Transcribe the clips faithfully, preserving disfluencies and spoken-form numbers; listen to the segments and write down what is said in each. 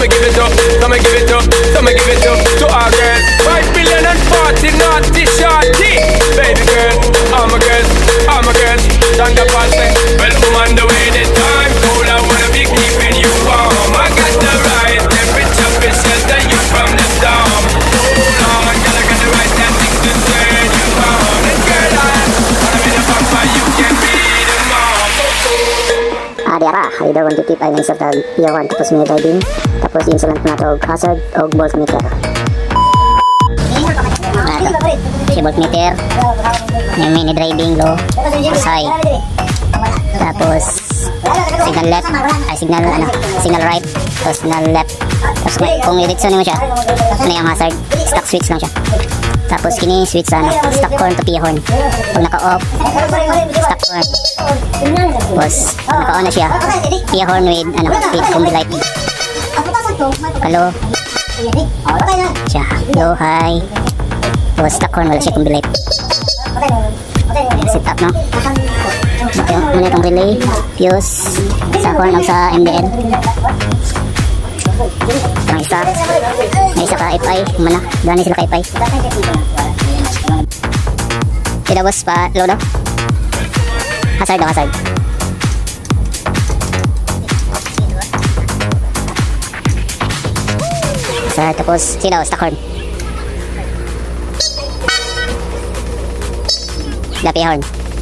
me give it up, so me give it up, so me give it up to our girls. Five billion and forty naughty shorty. Baby girl, all my girls, all my girls. Stand up and say, well, I'm on the way this time. Cold, I wanna be keeping you warm. I got the right temperature to shelter you from the storm. Hold on, girl, I got the right tactics to turn you on. And girl, I wanna be the papa, you can be the mom. Ah, diara, RAIDER one fifty-five na isa tag P I A A one, tapos MINIDRIVING, tapos insulant na ito, hazard o voltmeter. Si voltmeter, yung MINIDRIVING low, tapos high, tapos signal left, ay signal ano, signal right, tapos signal left, tapos kung i-retson mo siya, ano yung hazard, stock switch lang siya. Tapos kini switch sa ano, stock horn to P I A A horn. Pag naka-off, stock horn. Tapos pag naka-on na siya, P I A A horn with ano, with combi light. Hello. Siya, low, high. Tapos stock horn, wala siya combi light. Set up, no? Ito, muna itong relay, fuse, sa horn o sa M D N. Itong isa, may isa ka F I, mana, doon sila ka F I. Ito boss pa, low daw. Hazard daw, hazard. Hazard, tapos sila daw, stock horn. Lapi horn.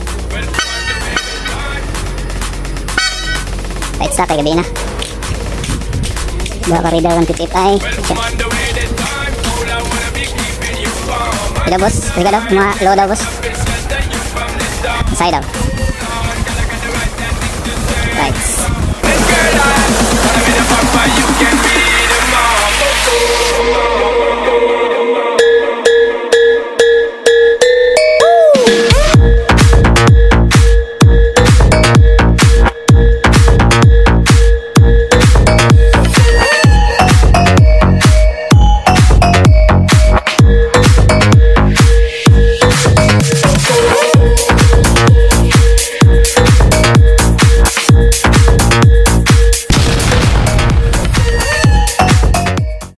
Right stock, kay gabi na. Baka RAIDER one fifty-five. Ito boss, sige daw, mga low daw boss. Side daw. Right.